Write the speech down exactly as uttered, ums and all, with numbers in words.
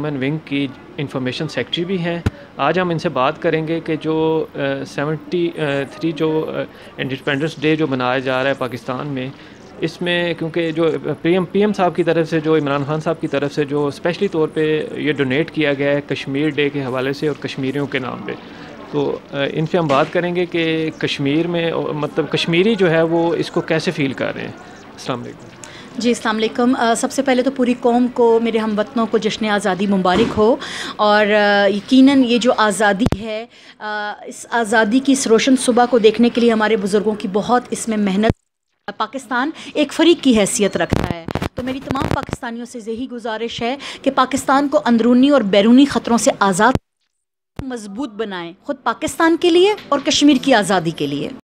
Women wing کی information secretary بھی ہیں. آج ہم ان سے بات کریں گے کہ جو سیونٹی تھری جو انڈیپینڈنس ڈے جو منایا جا رہا ہے پاکستان میں، اس میں کیونکہ جو پی ایم پی ایم صاحب کی طرف سے، جو عمران خان صاحب کی طرف سے جو اسپیشلی طور پہ یہ ڈونیٹ کیا گیا ہے کشمیر ڈے کے حوالے سے اور کشمیریوں کے نام پہ، تو ان سے ہم بات کریں گے کہ کشمیر میں مطلب کشمیری جو ہے وہ اس کو کیسے فیل کر رہے ہیں. السلام علیکم. جی السلام علیکم. سب سے پہلے تو پوری قوم کو، میرے ہم وطنوں کو جشن آزادی مبارک ہو. اور یقیناً یہ جو آزادی ہے، اس آزادی کی اس روشن صبح کو دیکھنے کے لیے ہمارے بزرگوں کی بہت اس میں محنت. پاکستان ایک فریق کی حیثیت رکھتا ہے، تو میری تمام پاکستانیوں سے یہی گزارش ہے کہ پاکستان کو اندرونی اور بیرونی خطروں سے آزاد مضبوط بنائیں، خود پاکستان کے لیے اور کشمیر کی آزادی کے لیے.